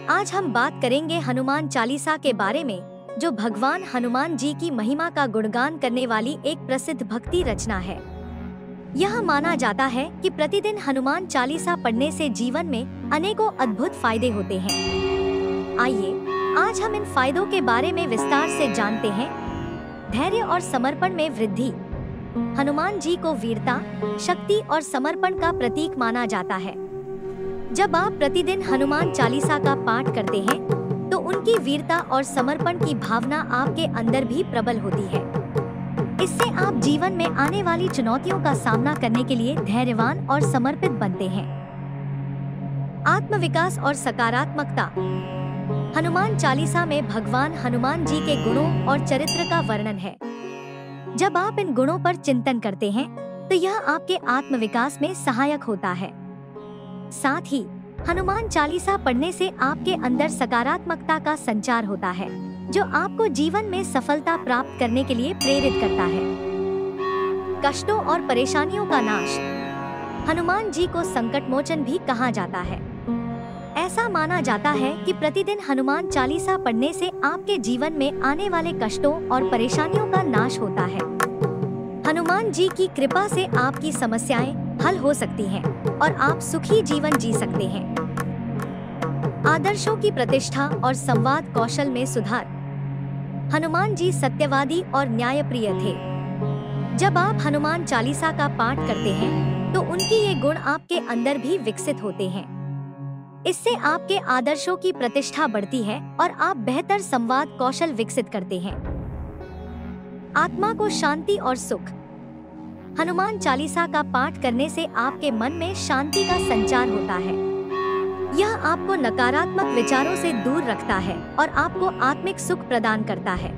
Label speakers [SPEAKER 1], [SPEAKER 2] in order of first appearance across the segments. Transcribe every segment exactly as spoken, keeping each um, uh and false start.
[SPEAKER 1] आज हम बात करेंगे हनुमान चालीसा के बारे में, जो भगवान हनुमान जी की महिमा का गुणगान करने वाली एक प्रसिद्ध भक्ति रचना है। यह माना जाता है कि प्रतिदिन हनुमान चालीसा पढ़ने से जीवन में अनेकों अद्भुत फायदे होते हैं। आइए आज हम इन फायदों के बारे में विस्तार से जानते हैं। धैर्य और समर्पण में वृद्धि। हनुमान जी को वीरता, शक्ति और समर्पण का प्रतीक माना जाता है। जब आप प्रतिदिन हनुमान चालीसा का पाठ करते हैं, तो उनकी वीरता और समर्पण की भावना आपके अंदर भी प्रबल होती है। इससे आप जीवन में आने वाली चुनौतियों का सामना करने के लिए धैर्यवान और समर्पित बनते हैं। आत्मविकास और सकारात्मकता। हनुमान चालीसा में भगवान हनुमान जी के गुणों और चरित्र का वर्णन है। जब आप इन गुणों पर चिंतन करते हैं, तो यह आपके आत्मविकास में सहायक होता है। साथ ही हनुमान चालीसा पढ़ने से आपके अंदर सकारात्मकता का संचार होता है, जो आपको जीवन में सफलता प्राप्त करने के लिए प्रेरित करता है। कष्टों और परेशानियों का नाश। हनुमान जी को संकट मोचन भी कहा जाता है। ऐसा माना जाता है कि प्रतिदिन हनुमान चालीसा पढ़ने से आपके जीवन में आने वाले कष्टों और परेशानियों का नाश होता है। हनुमान जी की कृपा से आपकी समस्याएं हल हो सकती हैं और आप सुखी जीवन जी सकते हैं। आदर्शों की प्रतिष्ठा और संवाद कौशल में सुधार। हनुमान जी सत्यवादी और न्यायप्रिय थे। जब आप हनुमान चालीसा का पाठ करते हैं, तो उनकी ये गुण आपके अंदर भी विकसित होते हैं। इससे आपके आदर्शों की प्रतिष्ठा बढ़ती है और आप बेहतर संवाद कौशल विकसित करते हैं। आत्मा को शांति और सुख। हनुमान चालीसा का पाठ करने से आपके मन में शांति का संचार होता है। यह आपको नकारात्मक विचारों से दूर रखता है और आपको आत्मिक सुख प्रदान करता है।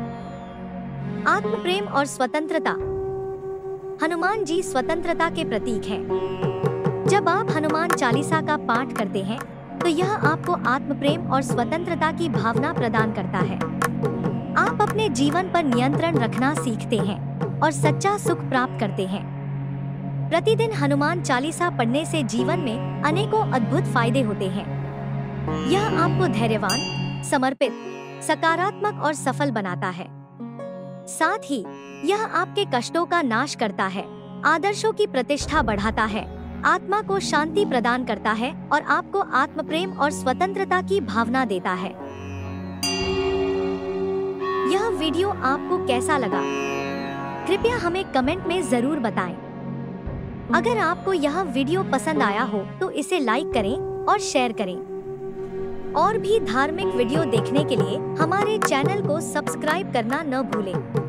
[SPEAKER 1] आत्मप्रेम और स्वतंत्रता। हनुमान जी स्वतंत्रता के प्रतीक हैं। जब आप हनुमान चालीसा का पाठ करते हैं, तो यह आपको आत्मप्रेम और स्वतंत्रता की भावना प्रदान करता है। आप अपने जीवन पर नियंत्रण रखना सीखते हैं और सच्चा सुख प्राप्त करते हैं। प्रतिदिन हनुमान चालीसा पढ़ने से जीवन में अनेकों अद्भुत फायदे होते हैं। यह आपको धैर्यवान, समर्पित, सकारात्मक और सफल बनाता है। साथ ही यह आपके कष्टों का नाश करता है, आदर्शों की प्रतिष्ठा बढ़ाता है, आत्मा को शांति प्रदान करता है और आपको आत्मप्रेम और स्वतंत्रता की भावना देता है। यह वीडियो आपको कैसा लगा? कृपया हमें कमेंट में जरूर बताएं। अगर आपको यह वीडियो पसंद आया हो, तो इसे लाइक करें और शेयर करें। और भी धार्मिक वीडियो देखने के लिए हमारे चैनल को सब्सक्राइब करना न भूलें।